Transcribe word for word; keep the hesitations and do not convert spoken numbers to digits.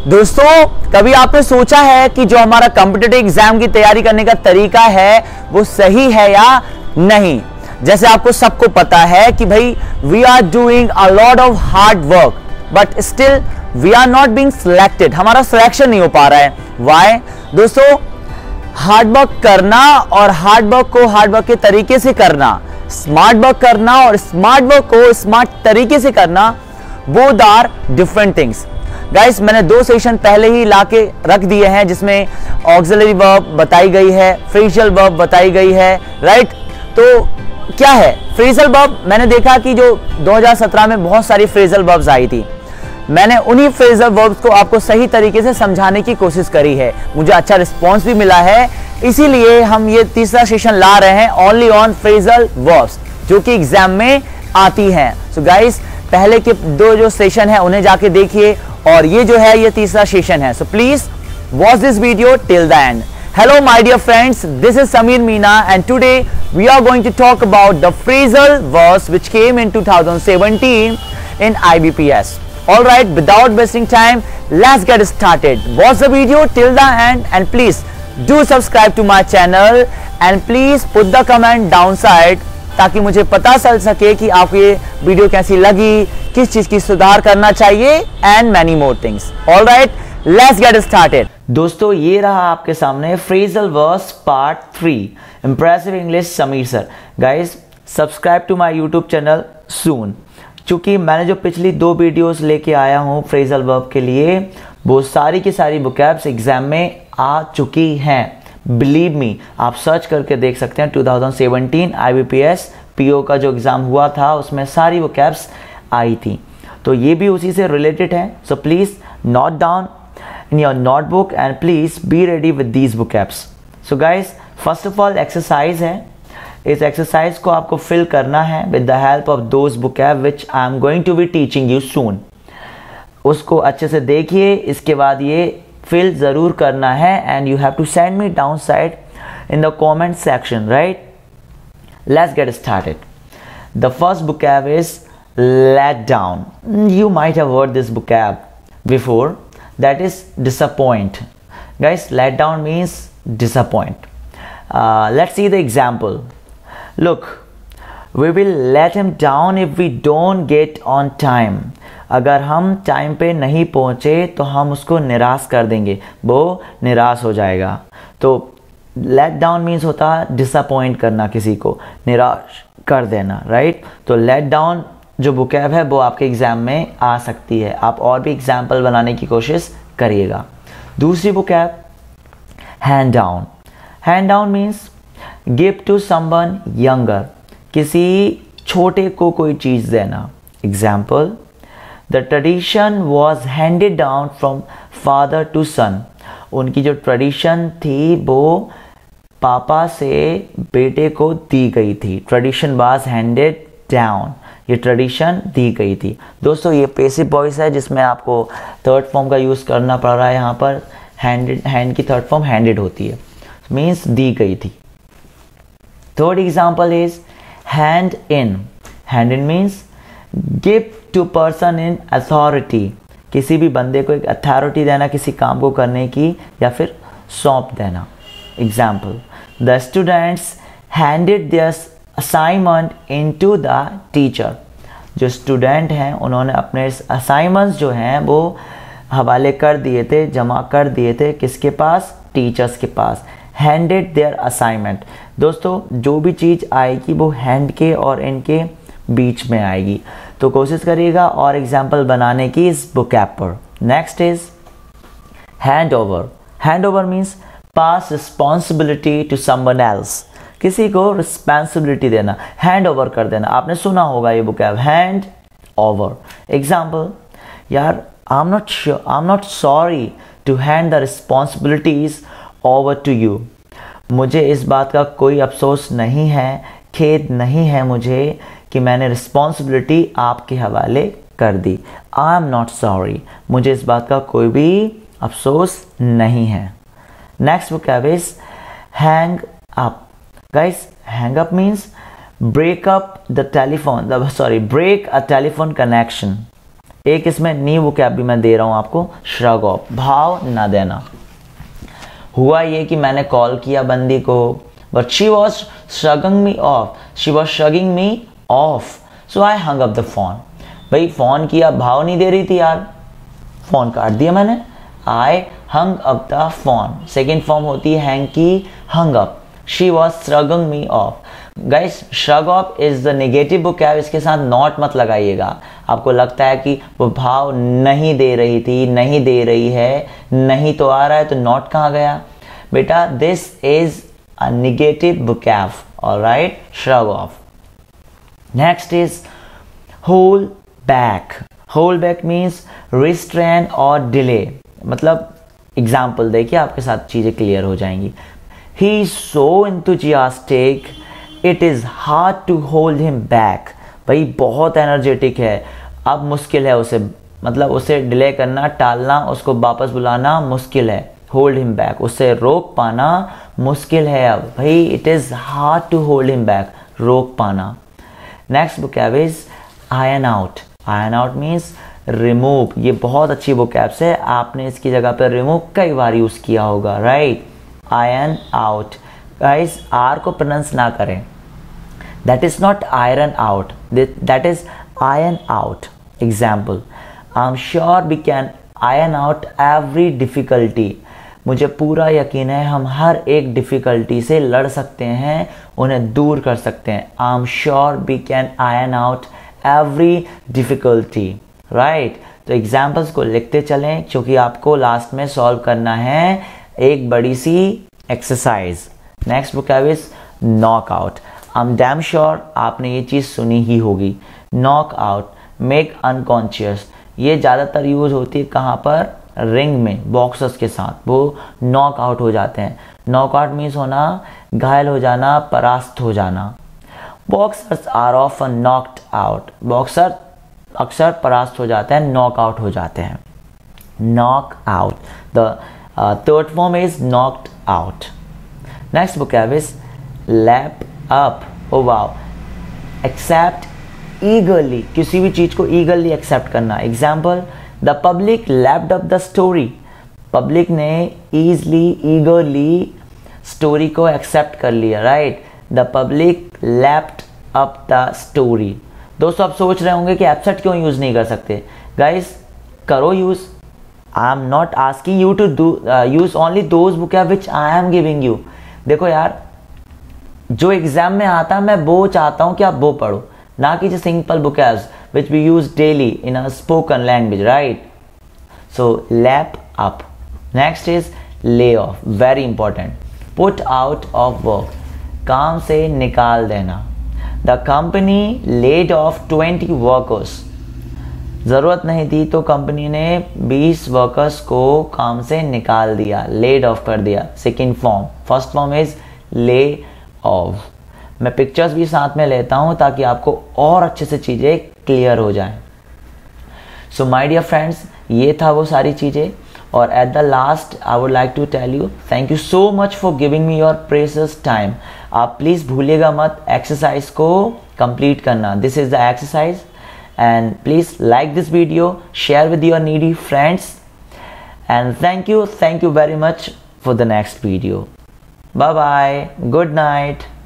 दोस्तों, कभी आपने सोचा है कि जो हमारा कॉम्पिटिटिव एग्जाम की तैयारी करने का तरीका है वो सही है या नहीं? जैसे आपको सबको पता है कि भाई we are doing a lot of hard work but still we are not being selected, हमारा सिलेक्शन नहीं हो पा रहा है। व्हाई? दोस्तों, हार्ड वर्क करना और हार्ड वर्क को हार्ड वर्क के तरीके से करना, स्मार्ट वर्क करना और स्मार्ट वर्क को स्मार्ट तरीके से करना, both are different things. Guys, मैंने दो सेशन पहले ही लाके रख दिए हैं जिसमें ऑक्सिलरी वर्ब बताई गई है, फ्रेजल वर्ब बताई गई है, राइट? तो क्या है फ्रेजल वर्ब? मैंने देखा कि जो दो हज़ार सत्रह में बहुत सारी फ्रेजल वर्ब्स आई थी, मैंने उन्हीं फ्रेजल वर्ब्स को आपको सही तरीके से समझाने की कोशिश करी है। मुझे अच्छा रिस्पॉन्स भी मिला है, इसीलिए हम ये तीसरा सेशन ला रहे हैं ओनली ऑन फ्रेजल वर्ब्स जो कि एग्जाम में आती हैं। सो गाइस, पहले के दो जो सेशन है उन्हें जाके देखिए और ये जो है ये तीसरा सेशन है। So please watch this video till the end. Hello my dear friends, this is Samir Meena and today we are going to talk about the phrasal verbs which came in two thousand seventeen in I B P S. Alright, without wasting time, let's get started. Watch the video till the end and please do subscribe to my channel and please put the comment down side ताकि मुझे पता चल सके कि आपको ये video कैसी लगी, किस चीज की सुधार करना चाहिए and many more things. Alright, let's get started. दोस्तों, ये रहा आपके सामने phrasal verbs part three, impressive English Sameer sir. Guys, subscribe to my YouTube channel soon. चूंकि मैंने जो पिछली दो वीडियोस लेके आया हूँ फ्रेजल वर्ब के लिए, वो सारी की सारी वोकैब्स एग्जाम में आ चुकी हैं। बिलीव मी, आप सर्च करके देख सकते हैं। दो हज़ार सत्रह I B P S P O का जो एग्ज़ाम हुआ था उसमें सारी वोकैब्स आई थी, तो ये भी उसी से रिलेटेड है। So please note down in your notebook and please be ready with these vocabs. So guys, first of all exercise है, इस exercise को आपको fill करना है with the help of those vocab which I am going to be teaching you soon. उसको अच्छे से देखिए, इसके बाद ये fill ज़रूर करना है and you have to send me downside in the comment section, right? Let's get started. The first vocab is let down. You might have heard this vocab before. That is disappoint. Guys, let down means disappoint. Uh, let's see the example. Look, we will let him down if we don't get on time. अगर हम time पे नहीं पहुंचे तो हम उसको निराश कर देंगे, वो निराश हो जाएगा। तो let down means होता है disappoint करना, किसी को निराश कर देना, राइट? तो let down जो वोकैब है वो आपके एग्जाम में आ सकती है। आप और भी एग्जाम्पल बनाने की कोशिश करिएगा। दूसरी vocab hand down. Hand down means give to someone younger, किसी छोटे को कोई चीज़ देना। Example, the tradition was handed down from father to son. उनकी जो ट्रेडिशन थी वो पापा से बेटे को दी गई थी। ट्रेडिशन वॉज हैंडेड डाउन, ये ट्रेडिशन दी गई थी। दोस्तों, ये पैसिव वॉइस है जिसमें आपको थर्ड फॉर्म का यूज़ करना पड़ रहा है। यहाँ पर हैंडेड, हैंड की थर्ड फॉर्म हैंडेड होती है, मीन्स दी गई थी। Third example is hand in. Hand in means give to person in authority, किसी भी बंदे को एक अथॉरिटी देना किसी काम को करने की, या फिर सौंप देना। Example, the students handed their assignment into the teacher. जो स्टूडेंट हैं उन्होंने अपने असाइनमेंट्स जो हैं वो हवाले कर दिए थे, जमा कर दिए थे, किसके पास? टीचर्स के पास। Handed their assignment. दोस्तों, जो भी चीज़ आएगी वो हैंड के और इनके बीच में आएगी, तो कोशिश करिएगा और एग्जाम्पल बनाने की इस वोकैब पर। Next is hand over. Hand over means pass responsibility to someone else, किसी को रिस्पॉन्सिबिलिटी देना, हैंड ओवर कर देना। आपने सुना होगा ये वोकैब, हैंड ओवर। एग्जाम्पल, यार I am not sure I am not sorry to hand the responsibilities over to you. मुझे इस बात का कोई अफसोस नहीं है, खेद नहीं है मुझे कि मैंने रिस्पॉन्सिबिलिटी आपके हवाले कर दी। आई एम नॉट सॉरी, मुझे इस बात का कोई भी अफसोस नहीं है। Next vocab is hang up. Guys, hang up means break up the telephone, the, sorry, break a telephone connection. एक इसमें न्यू वोकैब भी मैं दे रहा हूं आपको, श्रग ऑफ, भाव ना देना। हुआ ये कि मैंने कॉल किया बंदी को, but she was shrugging me off, she was shrugging me off, so I hung up the phone. भाई फोन किया, भाव नहीं दे रही थी यार, फोन काट दिया मैंने, I hung up the phone. Second form होती है हैंग की, hung up, she was shrugging me off. Guys shrug off is the negative vocab, इसके साथ नॉट मत लगाइएगा। आपको लगता है कि वो भाव नहीं दे रही थी, नहीं दे रही है, नहीं तो आ रहा है, तो नॉट कहाँ गया बेटा, this is a negative vocab, alright, shrug off. Next is hold back. Hold back means restrain और डिले। मतलब एग्जाम्पल देखिए, आपके साथ चीजें क्लियर हो जाएंगी। He is so enthusiastic, it is hard to hold him back. भाई बहुत एनर्जेटिक है, अब मुश्किल है उसे, मतलब उसे डिले करना, टालना, उसको वापस बुलाना मुश्किल है। होल्ड हिम बैक, उसे रोक पाना मुश्किल है अब। भाई it is hard to hold him back, रोक पाना। Next vocab is iron out. Iron out means remove. ये बहुत अच्छी वोकैब्स है, आपने इसकी जगह पर रिमूव कई बार यूज किया होगा, right. Iron out. Guys R को प्रोनाउंस ना करें, that is not iron out, that is iron out. Example, I am sure we can iron out every difficulty. मुझे पूरा यकीन है हम हर एक डिफिकल्टी से लड़ सकते हैं, उन्हें दूर कर सकते हैं। I am sure we can iron out every difficulty, right. तो एग्जाम्पल्स को लिखते चलें, क्योंकि आपको लास्ट में सॉल्व करना है एक बड़ी सी exercise. Next vocab is knock out. I am damn sure आपने ये चीज़ सुनी ही होगी, नॉक आउट, मेक अनकॉन्शियस। ये ज़्यादातर यूज होती है कहाँ पर, रिंग में, बॉक्सर्स के साथ, वो नॉक आउट हो जाते हैं। नॉक आउट मीन्स होना, घायल हो जाना, परास्त हो जाना। Boxers are often knocked out, boxer अक्सर परास्त हो जाते हैं, नॉक आउट हो जाते हैं। Knock out, the third form is knocked out. Next vocab is lap up. Oh wow, accept eagerly, किसी भी चीज को ईगरली एक्सेप्ट करना। Example, the public lapped up the story. Public ने ईजली, ईगरली स्टोरी को एक्सेप्ट कर लिया, right. The public lapped up the story. दोस्तों आप सोच रहे होंगे कि एब्सेंट क्यों यूज नहीं कर सकते। गाइस करो use, I am not asking you to do use only those vocab which I am giving you. देखो यार, जो एग्जाम में आता है मैं वो चाहता हूं कि आप वो पढ़ो, ना कि जो simple vocabs which we use daily in a spoken language, right? So lap up. Next is lay off, very important. Put out of work, काम से निकाल देना। The company laid off twenty workers. ज़रूरत नहीं थी तो कंपनी ने बीस वर्कर्स को काम से निकाल दिया, laid off कर दिया। Second form, first form is lay off। मैं पिक्चर्स भी साथ में लेता हूं ताकि आपको और अच्छे से चीज़ें क्लियर हो जाएं। सो माय डियर फ्रेंड्स, ये था वो सारी चीज़ें, और at the last I would like to tell you thank you so much for giving me your precious time. आप प्लीज़ भूलिएगा मत एक्सरसाइज को कंप्लीट करना। This is the exercise, and please like this video, share with your needy friends, and thank you thank you very much for the next video. Bye bye, good night.